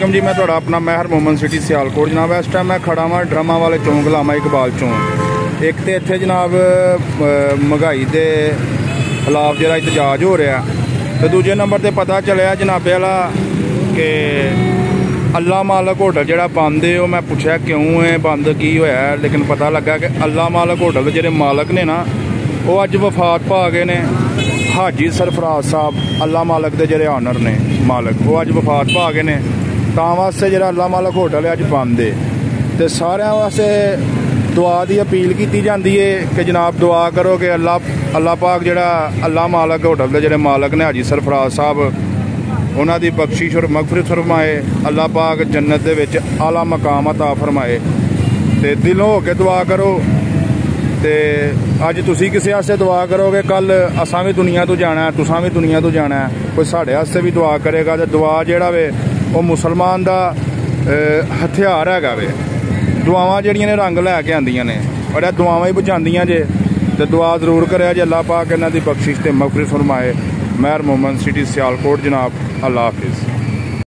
वालेकुम जी। मैं थोड़ा अपना महर मोहम्मद सिटी सियालकोट जनाब। इस टाइम मैं खड़ा वा ड्रामा वाले चौंक लामा इकबाल चौंक। एक तो इत्थे जनाब महंगाई के खिलाफ जो एहतजाज हो रहा, तो दूजे नंबर पर पता चलिया जनाबे वाला कि अल्लाह मालक होटल जो बंद है। मैं पूछा क्यों है बंद, की होया, लेकिन पता लगा कि अल्लाह मालक होटल के जो मालक ने ना वो अज वफात पा गए ने। हाजी सरफराज साहब अल्लाह मालक के जोड़े ऑनर ने मालक, वो अज वफात पा गए ने। तां वास्ते जो अल्लाह मालक होटल है अज बंद है। तो सारे वास्ते दुआ की अपील की जाती है कि जनाब दुआ करो कि अल्लाह पाक जोड़ा अल्लाह मालक होटल के जोड़े मालक ने हाजी सरफराज साहब उन्होंने बख्शिश और मगफरत फरमाए। अल्लाह पाक जन्नत दे विच आला मकाम अता फरमाए। तो दिलों हो के दुआ करो। तो अज तुसी किसी वास्ते दुआ करोगे, कल असां भी दुनिया तो जाना है, तुसां भी दुनिया तो जाना है, कोई साढ़े वास्ते भी दुआ करेगा। तो दुआ जिहड़ा वे वो मुसलमान दा हथियार हैगा वे। दुआवां जिहड़ियां ने रंग लैके आंदियां ने और दुआवां ही बुझांदियां जे। तो दुआ जरूर करे जे अल्लाह पाक इन्हां दी बख्शिश ते मगफरत फरमाए। महर मोहम्मद सिटी सियालकोट जनाब। अल्लाह हाफिज़।